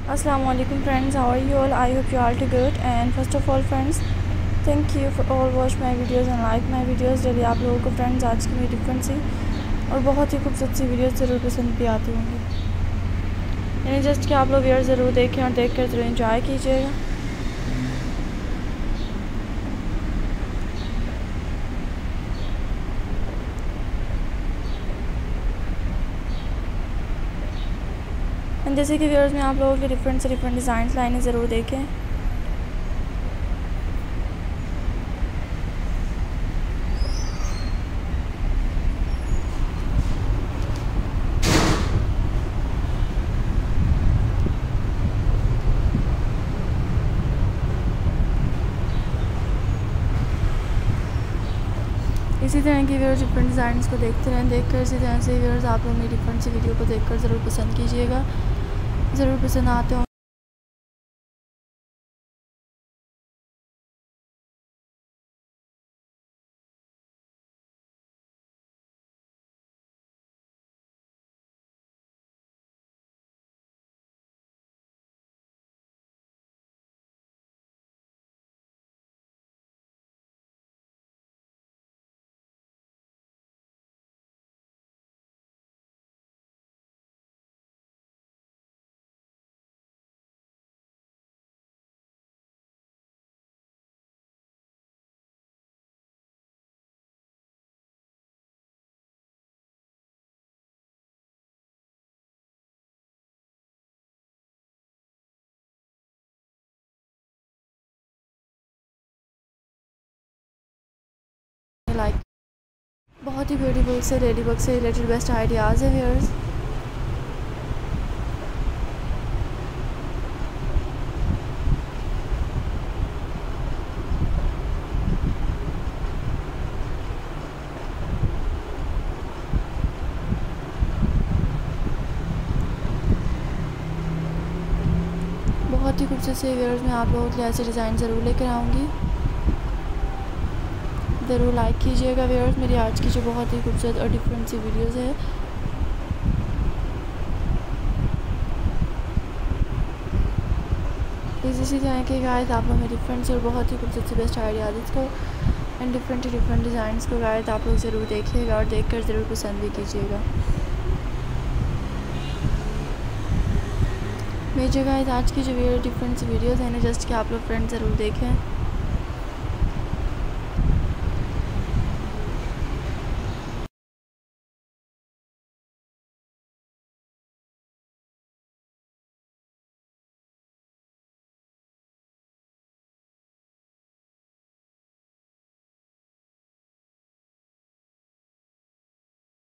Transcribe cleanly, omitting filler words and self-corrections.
Assalamualaikum friends, how are you all? I hope you all too good. And first of all friends, thank you for all watch my videos and like my videos. Daily आप लोगों को friends आज की मेरी different सी और बहुत ही खूबसूरत सी वीडियोस ज़रूर पसंद भी आती होंगी, यानी जस्ट कि आप लोग वीडियो ज़रूर देखें और देख कर ज़रूर इंजॉय कीजिएगा। एंड जैसे कि व्यूअर्स में आप लोगों के डिफरेंट से डिफरेंट डिज़ाइन लाइनें ज़रूर देखें। इसी तरह की व्यूअर्स डिफरेंट डिज़ाइंस को देखते रहें, देखकर इसी तरह से व्यूअर्स आप लोग मेरी डिफरेंट सी वीडियो को देखकर ज़रूर पसंद कीजिएगा। ज़रूर पसंद आते हो लाइक बहुत ही ब्यूटीफुल से लेडी बग से रिलेटेड बेस्ट आइडियाज़ है व्यूअर्स। बहुत ही खूबसूरत से व्यूअर्स में आप लोगों के लिए ऐसे डिज़ाइन ज़रूर लेकर आऊँगी। ज़रूर लाइक कीजिएगा व्यूअर्स मेरी आज की जो बहुत ही खूबसूरत और डिफरेंट सी वीडियोज़ है। इसी तरह के गाइस आप लोग मेरी डिफरेंट और बहुत ही खूबसूरत से बेस्ट आइडियाज़ को एंड डिफरेंट डिज़ाइंस को गाइस आप लोग ज़रूर देखिएगा और देखकर ज़रूर पसंद भी कीजिएगा। मेरी जो गाइस आज की जो डिफरेंट सी वीडियोज़ हैं ना जस्ट कि आप लोग फ्रेंड्स ज़रूर देखें।